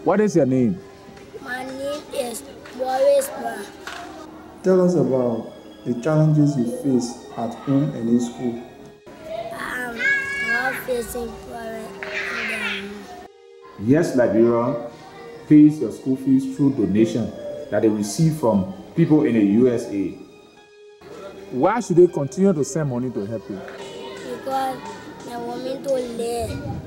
What is your name? My name is Boris Bra. Tell us about the challenges you face at home and in school. I am not facing problem in the home. Yes, Liberia pays your school fees through donation that they receive from people in the USA. Why should they continue to send money to help you? Because they want me to learn.